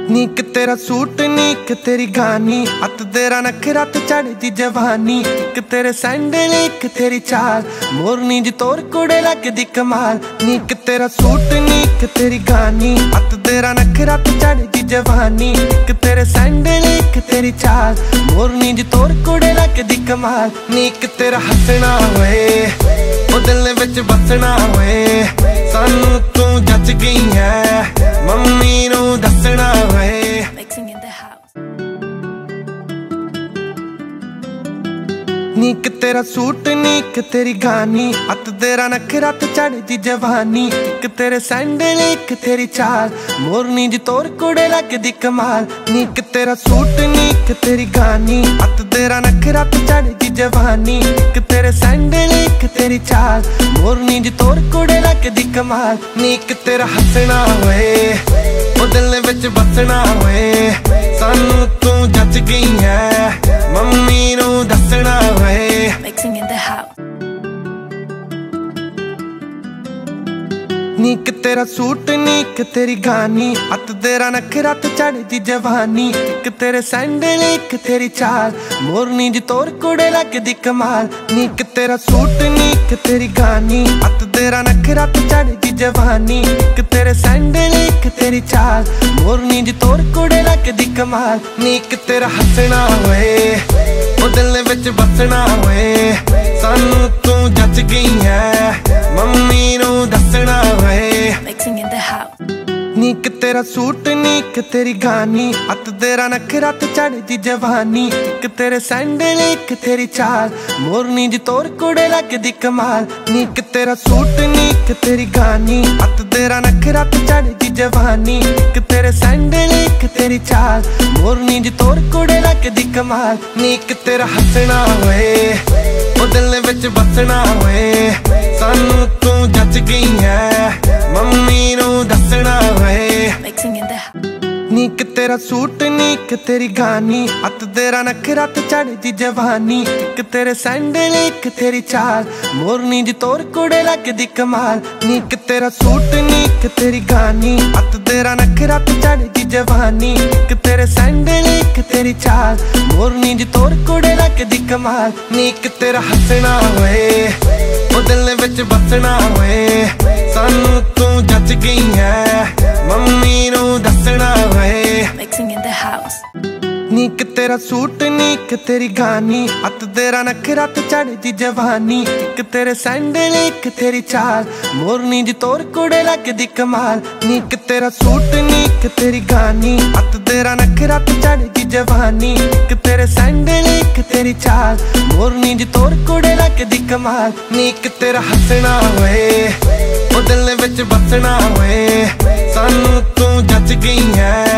नीक तेरा सूट नीक तेरी गानी, अत तेरा नखरा ते चढ़दी जवानी। एक तेरे सैंडल एक तेरी चाल, मोरनी जी तोर कुड़े लगदी कमाल। नीक तेरा सूट नीक तेरी गानी, अत तेरा नखरा ते चढ़दी जवानी। एक तेरे सैंडल एक तेरी चाल, मोरनी जी तोर कुड़े लगदी कमाल। नीक तेरा हसना होए ओ दिल विच बसना होए, सानू तू जच गई है मम्मी नू दसना होए। नीक तेरा सूट नीक तेरी गानी, अत तेरा नखरा ते चढ़दी जवानी। एक तेरे सैंडल एक तेरी चाल, मोरनी जी तोर कुड़े लगदी कमाल। नीक तेरा सूट नीक तेरी गानी, अत तेरा नखरा ते चढ़दी जवानी। एक तेरे सैंडल एक तेरी चाल, मोरनी जी तोर कुड़े लगदी कमाल। नीक तेरा हसना होए ओ दिल विच बसना होए, सानू तू जच गई है मम्मी नू दसना होए। Mixing in the house. नीक तेरा सूट नीक तेरी गानी, अत तेरा नखरा ते चढ़दी जवानी। एक तेरे सैंडल एक तेरी चाल, मोरनी जी तोर कुड़े लगदी कमाल। नीक तेरा सूट नीक तेरी गानी, अत तेरा नखरा ते चढ़दी जवानी। एक तेरे सैंडल एक तेरी चाल, मोरनी जी तोर कुड़े लगदी कमाल। नीक तेरा हसना होए ओ दिल विच बसना होए, सानू तू जच गई है मम्मी नू दसना होए। Mixing in the house. नीक तेरा सूट नीक तेरी गानी, अत तेरा नखरा ते चढ़दी जवानी। एक तेरे सैंडल एक तेरी चाल, मोरनी जी तोर कुड़े लगदी कमाल। नीक तेरा सूट नीक तेरी गानी, अत तेरा नखरा ते चढ़दी जवानी। एक तेरे सैंडल एक तेरी चाल, मोरनी जी तोर कुड़े लगदी कमाल। नीक तेरा हसना होए ओ दिल विच बसना होए, सानू तू जच गई है मम्मी नू दसना होए। Mixing in the house. नीक तेरा सूट नीक तेरी गानी, अत तेरा नखरा ते चढ़दी जवानी। एक तेरे सैंडल एक तेरी चाल, मोरनी जी तोर कुड़े लगदी कमाल। नीक तेरा सूट नीक तेरी गानी, अत तेरा नखरा ते चढ़दी जवानी। एक तेरे सैंडल एक तेरी चाल, मोरनी जी तोर कुड़े लगदी कमाल। नीक तेरा हसना होए ओ दिल विच बसना होए, सानू तू जच गई है मम्मी नू दसना होए। Mixing in the house. नीक तेरा सूट नीक तेरी गानी, अत तेरा नखरा ते चढ़दी जवानी। एक तेरे सैंडल एक तेरी चाल, मोरनी जी तोर कुड़े लगदी कमाल। नीक तेरा सूट नीक तेरी गानी, अत तेरा नखरा ते चढ़दी जवानी। एक तेरे सैंडल एक तेरी चाल, मोरनी जी तोर कुड़े लगदी कमाल। नीक तेरा हसना होए ओ दिल विच बसना होए, सानू तू जच गई है